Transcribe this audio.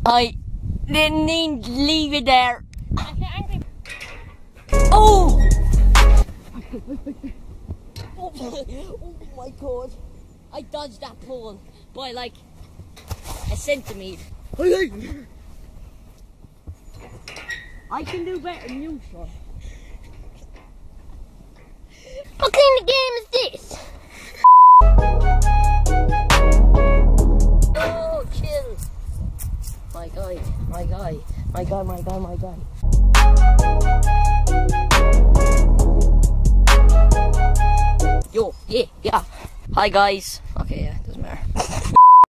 I didn't need to leave it there. Oh! Oh my god. I dodged that pole by like a centimetre. I can do better than you, sir. What kind of game is this? Oh, chill. My guy. Yo, yeah. Hi guys.